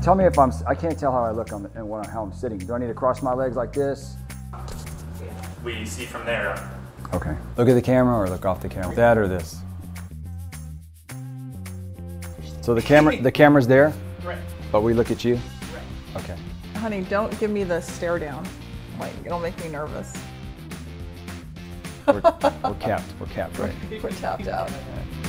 tell me if I can't tell how I look on and how I'm sitting. Do I need to cross my legs like this? We see from there. Okay. Look at the camera or look off the camera. That or this. So the camera's there? Right. But we look at you? Right. Okay. Honey, don't give me the stare down. Like, it'll make me nervous. We're capped. We're capped, right? We're tapped out.